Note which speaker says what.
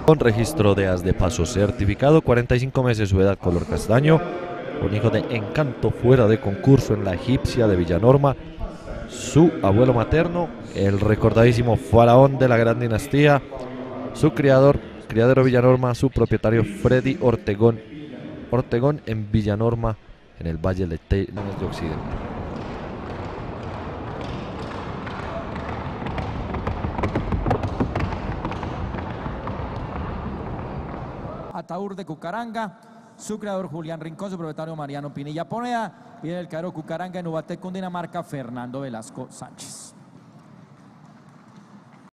Speaker 1: Con registro de as de paso certificado, 45 meses su edad, color castaño, un hijo de encanto fuera de concurso en la egipcia de Villanorma. Su abuelo materno, el recordadísimo faraón de la gran dinastía. Su criador, criadero Villanorma, su propietario Freddy Ortegón en Villanorma, en el Valle de Occidente.
Speaker 2: Ataúd de Cucaranga, su creador Julián Rincón, su propietario Mariano Pinilla Ponea, viene el cadero Cucaranga en Ubaté, Cundinamarca, Fernando Velasco Sánchez.